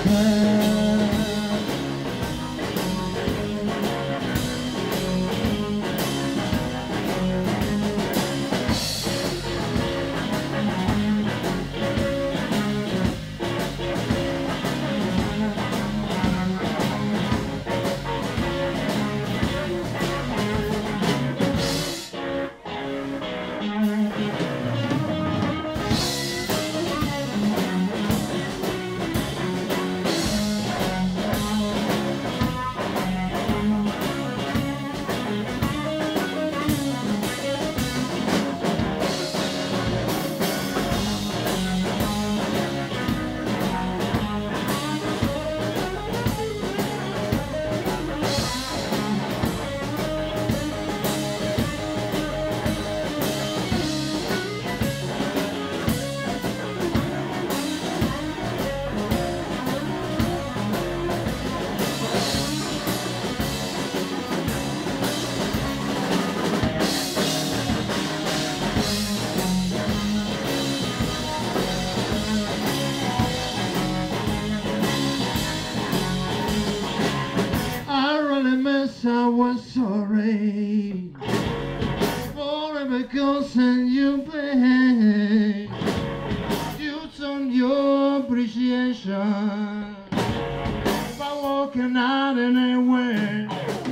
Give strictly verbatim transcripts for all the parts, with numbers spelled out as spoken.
I was sorry for every concern you paid. You shown your appreciation by walking out anywhere.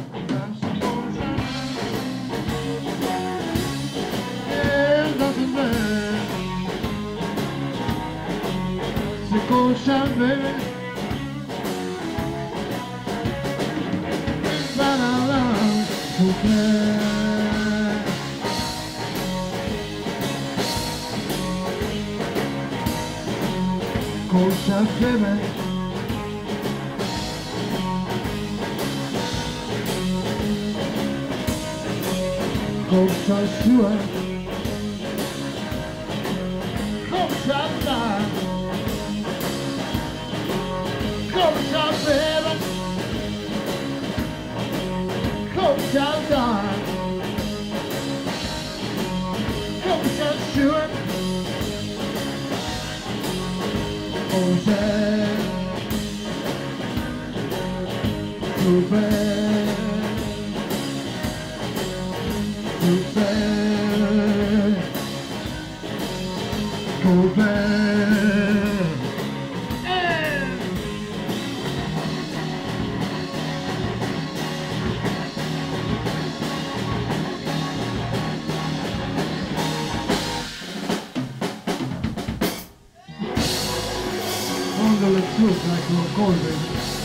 Yeah, nothing bad. C'est qu'on savait. Cosa feme cosa sua cosa da cosa feme cosa da cosa sua José, tu ves, tu ves, tu ves. Quando le truppe ecco cose